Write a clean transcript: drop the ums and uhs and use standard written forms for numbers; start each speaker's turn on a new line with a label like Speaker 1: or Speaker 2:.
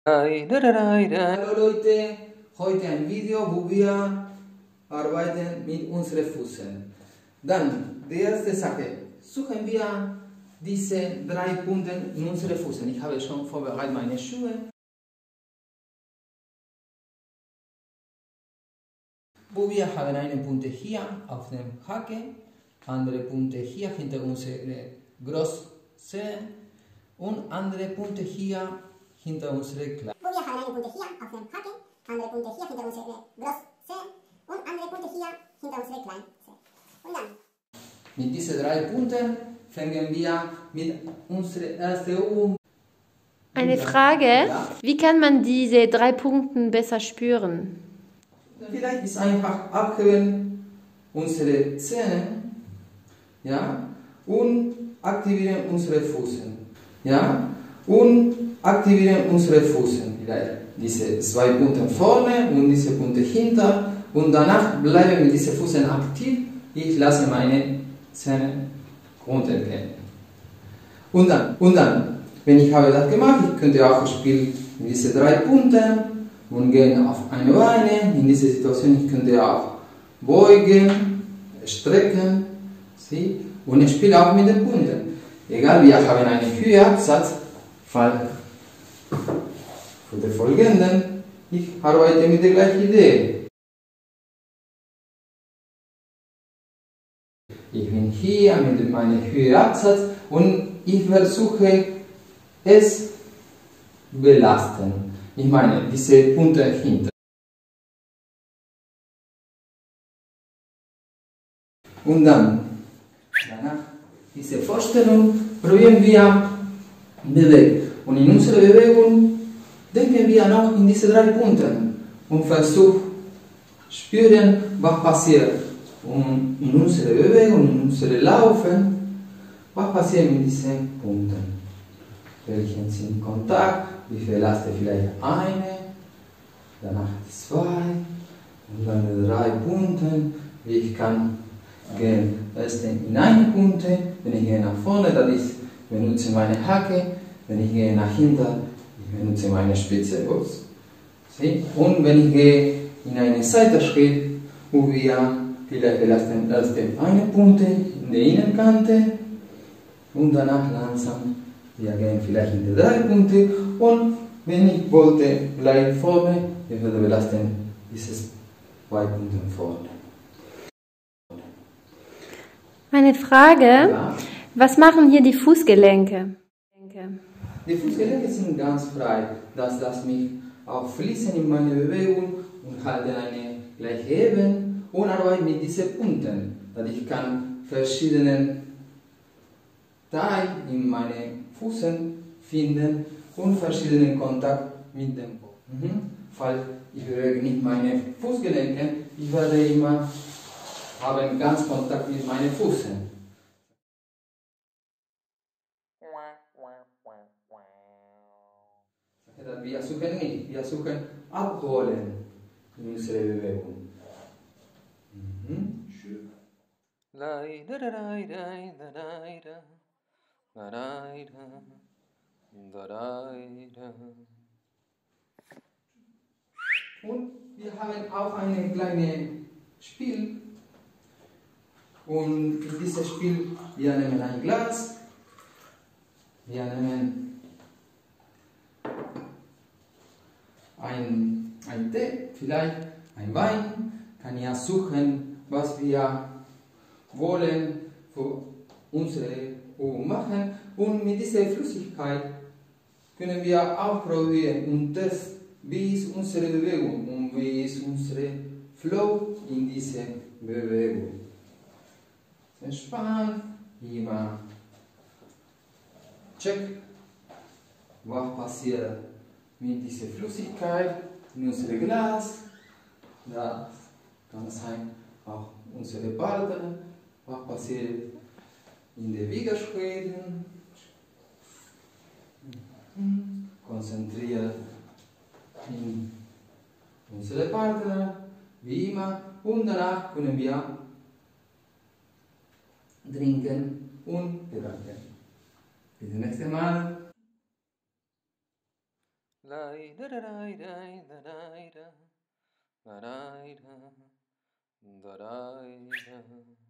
Speaker 1: Hallo Leute, heute ein Video, wo wir arbeiten mit unseren Füßen. Dann, die erste Sache, suchen wir diese 3 Punkte in unseren Füßen. Ich habe schon vorbereitet meine Schuhe. Wo wir haben einen Punkt hier auf dem Hacke, andere Punkte hier hinter unsere Großzehen und andere Punkte hier hinter unsere Kleinen.
Speaker 2: Wo wir haben eine Punkte hier auf dem Hacke, andere Punkte hier hinter unsere Großzehen und andere Punkte hier hinter unsere Kleinzehen. Und dann?
Speaker 1: Mit diesen 3 Punkten fangen wir mit unserer ersten Übung.
Speaker 3: Eine Frage,
Speaker 1: Ja?
Speaker 3: wie kann man diese 3 Punkte besser spüren?
Speaker 1: Vielleicht ist einfach abheben unsere Zähne, ja, und aktivieren unsere Füße, ja, und aktivieren unsere Füße, vielleicht diese 2 Punkte vorne und diese Punkte hinter und danach bleiben mit diesen Füßen aktiv. Ich lasse meine Zähne runtergehen. Und dann, wenn ich habe das gemacht, ich könnte auch spielen mit diesen 3 Punkten und gehen auf eine Beine. In dieser Situation ich könnte auch beugen, strecken, sie, und ich spiele auch mit den Punkten. Egal, wir haben einen Höheabsatz, Fall für den folgenden, ich arbeite mit der gleichen Idee. Ich bin hier mit meinem Höheabsatz und ich versuche es belasten. Ich meine, diese Punkte hinter. Und dann, danach diese Vorstellung, probieren wir bewegen. Und in unserer Bewegung denken wir noch in diese 3 Punkte und versuchen, spüren, was passiert. Und in unserer Bewegung, in unserem Laufen, was passiert mit diesen Punkten? Welchen sind Kontakt? Ich verlasse vielleicht eine, danach 2 und dann 3 Punkte. Ich kann gehen erst in eine Punkte, wenn ich gehe nach vorne, das ist, ich benutze meine Hacke, wenn ich gehe nach hinten, ich benutze meine Spitze. Und wenn ich gehe in einen Seitenschritt, wo wir vielleicht belasten erst eine Punkte in der Innenkante und danach langsam wir gehen vielleicht in die 3 Punkte und wenn ich wollte gleich vorne, ich würde belasten diese 2 Punkte vorne.
Speaker 3: Eine Frage,
Speaker 1: Ja.
Speaker 3: Was machen hier die Fußgelenke?
Speaker 1: Die Fußgelenke sind ganz frei, das lässt mich auch fließen in meine Bewegung und halte eine gleiche Ebene und arbeite mit diesen Punkten, dass ich kann verschiedene Teile in meinen Füßen finden und verschiedenen Kontakt mit dem Boden. Falls ich bewege nicht meine Fußgelenke, ich werde immer haben ganz Kontakt mit meinen Füßen. Wir suchen nicht, wir suchen abholen in unserer Bewegung. Schön. Und wir haben auch ein kleines Spiel. Und in diesem Spiel, wir nehmen ein Glas, wir nehmen ein Tee, vielleicht ein Wein, kann ja suchen, was wir wollen für unsere Übung machen. Und mit dieser Flüssigkeit können wir auch probieren und testen, wie ist unsere Bewegung und wie ist unser Flow in dieser Bewegung. Entspannt, immer check, was passiert mit dieser Flüssigkeit in unserem Glas. Da kann sein auch unsere Partner, was passiert in den Widerschritten. Konzentriert in unsere Partner, wie immer, und danach können wir trinken und bedanken. Bis zum nächsten Mal.
Speaker 4: Lai da da da da da da da da da da da da.